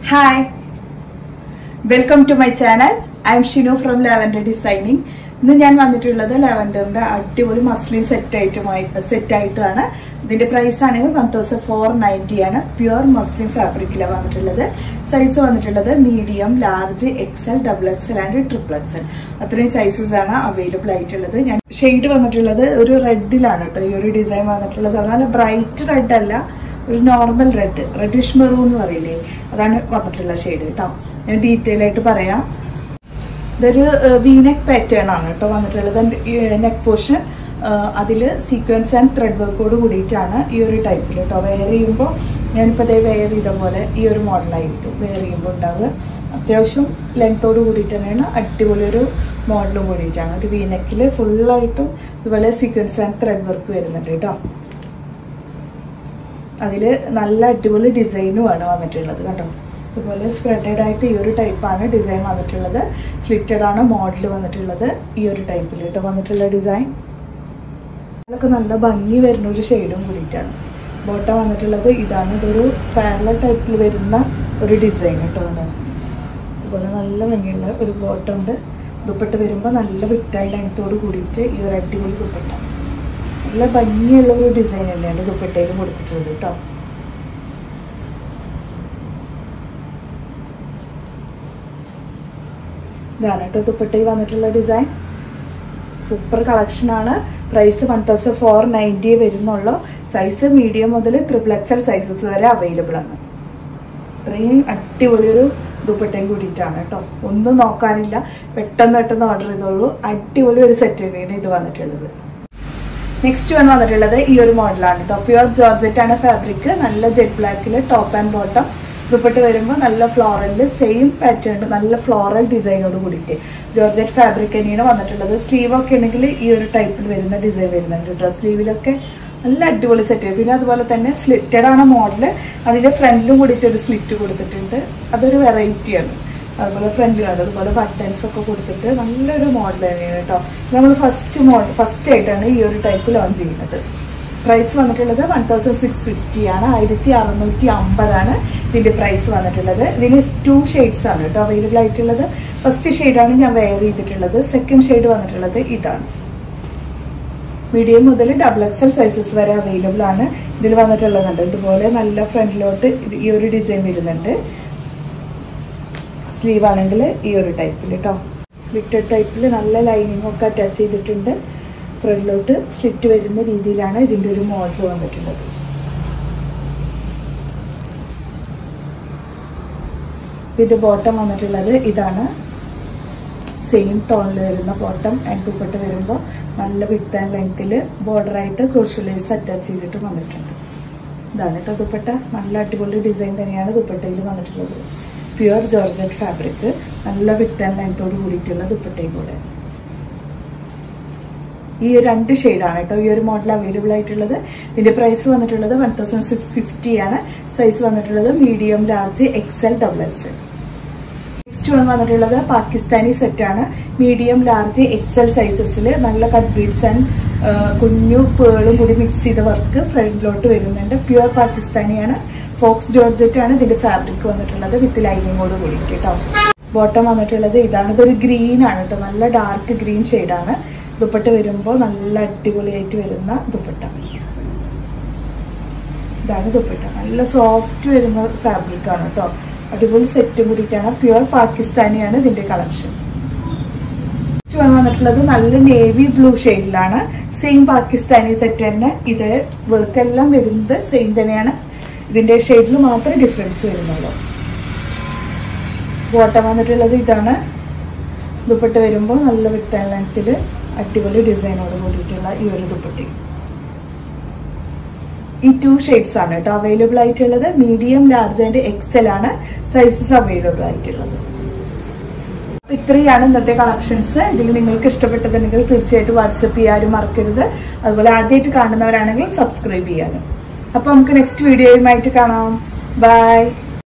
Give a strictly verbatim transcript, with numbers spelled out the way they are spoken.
Hi, welcome to my channel. I am Shinu from Lavender Designing. ഇന്ന് ഞാൻ വന്നിട്ടുള്ളത് ലാവൻഡറിന്റെ അടിപൊളി മസ്ലിൻ സെറ്റ് ആയിട്ടുമായി സെറ്റ് ആയിട്ടാണ്. ഇതിന്റെ പ്രൈസ് ആണെങ്കിൽ വൺ തൗസൻഡ് ഫോർ നയൻറ്റി ആണ്. പ്യുവർ മസ്ലിൻ ഫാബ്രിക്കിലാണ് വന്നിട്ടുള്ളത്. സൈസ് വന്നിട്ടുള്ളത് medium, large, XL, double XL and triple XL. അത്രയും സൈസസ് ആണ് അവൈലബിൾ ആയിട്ടുള്ളത്. ഞാൻ ഷെയ്ഡ് വന്നിട്ടുള്ളത് ഒരു റെഡിലാണ് കേട്ടോ. ഈ ഒരു ഡിസൈൻ വന്നിട്ടുള്ളത് അതാണ് ബ്രൈറ്റ് റെഡ് അല്ല, ഒരു നോർമൽ റെഡ്, റെഡിഷ് മെറൂൺ എന്ന് പറയില്ലേ, അതാണ് വന്നിട്ടുള്ള ഷെയ്ഡ് കേട്ടോ. ഞാൻ ഡീറ്റെയിൽ ആയിട്ട് പറയാം. ഇതൊരു വീനെക്ക് പാറ്റേൺ ആണ് കേട്ടോ വന്നിട്ടുള്ളത്. നെക്ക് പോർഷൻ അതിൽ സീക്വൻസ് ആൻഡ് ത്രെഡ് വർക്കോട് കൂടിയിട്ടാണ് ഈ ഒരു ടൈപ്പിൽ കേട്ടോ. വെയർ ചെയ്യുമ്പോൾ ഞാനിപ്പോൾ അതേ വെയർ ചെയ്ത പോലെ ഈ ഒരു മോഡലായിരിക്കും വെയർ ചെയ്യുമ്പോൾ ഉണ്ടാവുക. അത്യാവശ്യം ലെങ്ത്തോട് കൂടിയിട്ട് തന്നെയാണ്, അടിപൊളി ഒരു മോഡലും കൂടിയിട്ടാണ്. ഒരു വീനെക്കിൽ ഫുള്ളായിട്ടും ഇതുപോലെ സീക്വൻസ് ആൻഡ് ത്രെഡ് വർക്ക് വരുന്നുണ്ട് കേട്ടോ. അതിൽ നല്ല അടിപൊളി ഡിസൈനുമാണ് വന്നിട്ടുള്ളത് കേട്ടോ. ഇതുപോലെ സ്പ്രെഡഡ് ആയിട്ട് ഈ ഒരു ടൈപ്പാണ് ഡിസൈൻ വന്നിട്ടുള്ളത്. സ്ലിറ്റഡ് ആണ് മോഡൽ വന്നിട്ടുള്ളത്. ഈ ഒരു ടൈപ്പിൽ കേട്ടോ വന്നിട്ടുള്ള ഡിസൈൻ. അതൊക്കെ നല്ല ഭംഗി വരുന്ന ഒരു ഷെയ്ഡും കൂടിയിട്ടാണ്. ബോട്ടം വന്നിട്ടുള്ളത് ഇതാണ്. ഇതൊരു പാരലൽ ടൈപ്പിൽ വരുന്ന ഒരു ഡിസൈൻ കേട്ടോ. അതുപോലെ നല്ല ഭംഗിയുള്ള ഒരു ബോട്ടം ഉണ്ട്. ദുപ്പട്ട വരുമ്പോൾ നല്ല വിട്ടായി ലെങ്ത്തോട് കൂടിയിട്ട് ഈ ഒരു അടിപൊളി ദുപ്പട്ട നല്ല ഭംഗിയുള്ള ഒരു ഡിസൈൻ തന്നെയാണ് ദുപ്പട്ടയിൽ കൊടുത്തിട്ടുള്ളത് കേട്ടോ. ഇതാണ് കേട്ടോ ദുപ്പട്ടയിൽ വന്നിട്ടുള്ള ഡിസൈൻ. സൂപ്പർ കളക്ഷനാണ്. Price one thousand four ninety വരുന്നുള്ളൂ. സൈസ് മീഡിയം മുതൽ ട്രിപ്പിൾ എക്സൽ സൈസസ് വരെ അവൈലബിൾ ആണ്. ഇത്രയും അടിപൊളിയൊരു ദുപ്പട്ടയും കൂടിയിട്ടാണ് കേട്ടോ. ഒന്നും നോക്കാനില്ല, പെട്ടെന്ന് പെട്ടെന്ന് ഓർഡർ ചെയ്തോളൂ. അടിപൊളി ഒരു സെറ്റ് തന്നെയാണ് ഇത് വന്നിട്ടുള്ളത്. നെക്സ്റ്റ് വൺ വന്നിട്ടുള്ളത് ഈ ഒരു മോഡലാണ് കേട്ടോ. പ്യുവർ ജോർജറ്റ് ആണ് ഫാബ്രിക്. നല്ല ജെറ്റ് ബ്ലാക്കിൽ ടോപ്പ് ആൻഡ് ബോട്ടം. ദുപ്പട്ട വരുമ്പോൾ നല്ല ഫ്ലോറലിൽ സെയിം പാറ്റേൺ, നല്ല ഫ്ലോറൽ ഡിസൈനോട് കൂടിയിട്ട് ജോർജറ്റ് ഫാബ്രിക് തന്നെയാണ് വന്നിട്ടുള്ളത്. സ്ലീവ് ഒക്കെ ഉണ്ടെങ്കിൽ ഈ ഒരു ടൈപ്പിൽ വരുന്ന ഡിസൈൻ വരുന്നുണ്ട് കേട്ടോ. സ്ലീവിലൊക്കെ നല്ല അടിപൊളി സെറ്റ്. പിന്നെ അതുപോലെ തന്നെ സ്ലിറ്റഡ് ആണ് മോഡല്. അതിൻ്റെ ഫ്രണ്ടിലും കൂടിയിട്ട് ഒരു സ്ലിറ്റ് കൊടുത്തിട്ടുണ്ട്. അതൊരു വെറൈറ്റിയാണ്. അതുപോലെ ഫ്രണ്ടിൽ ആണ് അതുപോലെ ബട്ടൺസ് ഒക്കെ കൊടുത്തിട്ട് നല്ലൊരു മോഡൽ തന്നെയാണ് കേട്ടോ. നമ്മൾ ഫസ്റ്റ് മോഡൽ ഫസ്റ്റ് ആയിട്ടാണ് ഈ ഒരു ടൈപ്പ് ലോഞ്ച് ചെയ്യുന്നത്. പ്രൈസ് വന്നിട്ടുള്ളത് വൺ തൗസൻഡ് സിക്സ് ഫിഫ്റ്റി ആണ്. ആയിരത്തി അറുന്നൂറ്റി അമ്പതാണ് ഇതിന്റെ പ്രൈസ് വന്നിട്ടുള്ളത്. ഇതിന് ടു ഷെയ്ഡ്സ് ആണ് കേട്ടോ അവൈലബിൾ ആയിട്ടുള്ളത്. ഫസ്റ്റ് ഷെയ്ഡാണ് ഞാൻ വെയർ ചെയ്തിട്ടുള്ളത്. സെക്കൻഡ് ഷെയ്ഡ് വന്നിട്ടുള്ളത് ഇതാണ്. മീഡിയം മുതൽ ഡബിൾ എക്സൽ സൈസസ് വരെ അവൈലബിൾ ആണ്. ഇതിൽ വന്നിട്ടുള്ളതുണ്ട് ഇതുപോലെ നല്ല ഫ്രണ്ടിലോട്ട് ഈ ഒരു ഡിസൈൻ വരുന്നുണ്ട്. സ്ലീവ് ആണെങ്കിൽ ഈ ഒരു ടൈപ്പിൽ കേട്ടോ, സ്ലിറ്റഡ് ടൈപ്പിൽ നല്ല ലൈനിങ് ഒക്കെ അറ്റാച്ച് ചെയ്തിട്ടുണ്ട്. ഫ്രണ്ടിലോട്ട് സ്ലിറ്റ് വരുന്ന രീതിയിലാണ് ഇതിൻ്റെ ഒരു മോഡൽ വന്നിട്ടുള്ളത്. ഇതിൻ്റെ ബോട്ടം വന്നിട്ടുള്ളത് ഇതാണ്. സെയിം ടോണിൽ വരുന്ന ബോട്ടം. ആൻഡ് ദുപ്പട്ട വരുമ്പോൾ നല്ല വിഡ്ത്ത് ആൻഡ് ലെങ്ത്തിൽ ബോർഡറായിട്ട് ക്രോഷ്യോ ലേസ് അറ്റാച്ച് ചെയ്തിട്ട് വന്നിട്ടുണ്ട്. ഇതാണ് കേട്ടോ ദുപ്പട്ട. നല്ല അടിപൊളി ഡിസൈൻ തന്നെയാണ് ദുപ്പട്ടയിൽ വന്നിട്ടുള്ളത്. പ്യുവർ ജോർജറ്റ് ഫാബ്രിക്, നല്ല വിഡ്ത്ത് ആൻഡ് ലെങ്ത്തോട് കൂടിയിട്ടുള്ള ദുപ്പട്ടയും കൂടെ. ഈ രണ്ട് ഷെയ്ഡാണ് കേട്ടോ ഈ ഒരു മോഡൽ അവൈലബിൾ ആയിട്ടുള്ളത്. ഇതിന്റെ പ്രൈസ് വന്നിട്ടുള്ളത് വൺ തൗസൻഡ് സിക്സ് ഫിഫ്റ്റി ആണ്. സൈസ് വന്നിട്ടുള്ളത് medium, large, XL, double XL. Next one വന്നിട്ടുള്ളത് പാകിസ്ഥാനി സെറ്റ് ആണ്. മീഡിയം, ലാർജ്, എക്സൽ സൈസസിൽ നല്ല കട്ട് ബീഡ്സ് ആൻഡ് കുഞ്ഞു പേളും കൂടി മിക്സ് ചെയ്ത വർക്ക് ഫ്രണ്ടിലോട്ട് വരുന്നുണ്ട്. പ്യുവർ പാകിസ്ഥാനിയാണ്. ഫോക്സ് ജോർജറ്റ് ആണ് ഇതിന്റെ ഫാബ്രിക് വന്നിട്ടുള്ളത് വിത്ത് ലൈനിങ്ങോട് കൂടി കേട്ടോ. ബോട്ടം വന്നിട്ടുള്ളത് ഇതാണ്. ഇതൊരു ഗ്രീൻ ആണ് കേട്ടോ, നല്ല ഡാർക്ക് ഗ്രീൻ ഷെയ്ഡാണ്. ദുപ്പട്ട വരുമ്പോൾ നല്ല അടിപൊളിയായിട്ട് വരുന്ന ദുപ്പട്ട. ഇതാണ് ദുപ്പട്ട. നല്ല സോഫ്റ്റ് വരുന്ന ഫാബ്രിക് ആണ് കേട്ടോ. അടിപൊളി സെറ്റും കൂടിയിട്ടാണ്. പ്യുവർ പാകിസ്ഥാനിയാണ് ഇതിന്റെ കളക്ഷൻ. നെക്സ്റ്റ് വന്നിട്ടുള്ളത് നല്ല നേവി ബ്ലൂ ഷെയ്ഡിലാണ്. സെയിം പാകിസ്ഥാനി സെറ്റ് തന്നെ. ഇത് വർക്ക് എല്ലാം വരുന്നത് സെയിം തന്നെയാണ്. ഇതിന്റെ ഷെയ്ഡിൽ മാത്രമേ ഡിഫറൻസ് വരുന്നുള്ളൂ. ബോട്ടം വന്നിട്ടുള്ളത് ഇതാണ്. ദുപ്പട്ട വരുമ്പോൾ നല്ല വിഡ്ത്ത് ആൻഡ് ലെങ്ത്തിൽ അടിപൊളി ഡിസൈനോട് കൂടിയിട്ടുള്ള ഈ ഒരു ദുപ്പട്ടി. ഈ ടു ഷെയ്ഡ്സ് ആണ് കേട്ടോ അവൈലബിൾ ആയിട്ടുള്ളത്. മീഡിയം, ലാർജ് ആൻഡ് എക്സൽ ആണ് സൈസസ് അവൈലബിൾ ആയിട്ടുള്ളത്. ഇത്രയാണ് ഇന്നത്തെ കളക്ഷൻസ്. ഇതിൽ നിങ്ങൾക്ക് ഇഷ്ടപ്പെട്ടതുണ്ടെങ്കിൽ തീർച്ചയായിട്ടും വാട്സപ്പ് ചെയ്യാനും മറക്കരുത്. അതുപോലെ ആദ്യമായിട്ട് കാണുന്നവരാണെങ്കിൽ സബ്സ്ക്രൈബ് ചെയ്യാനും. അപ്പൊ നമുക്ക് നെക്സ്റ്റ് വീഡിയോയുമായിട്ട് കാണാം. ബൈ.